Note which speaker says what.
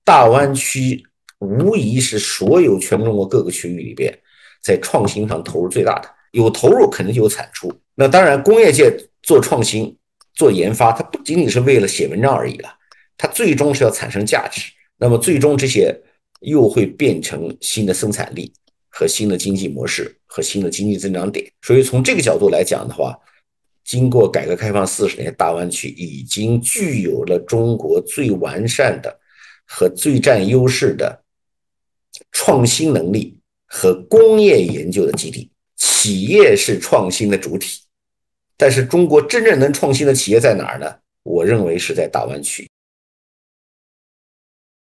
Speaker 1: 大湾区无疑是所有全中国各个区域里边在创新上投入最大的，有投入肯定就有产出。那当然，工业界做创新、做研发，它不仅仅是为了写文章而已了，它最终是要产生价值。那么最终这些又会变成新的生产力和新的经济模式和新的经济增长点。所以从这个角度来讲的话，经过改革开放40年，大湾区已经具有了中国最完善的和最占优势的创新能力和工业研究的基地。企业是创新的主体，但是中国真正能创新的企业在哪儿呢？我认为是在大湾区。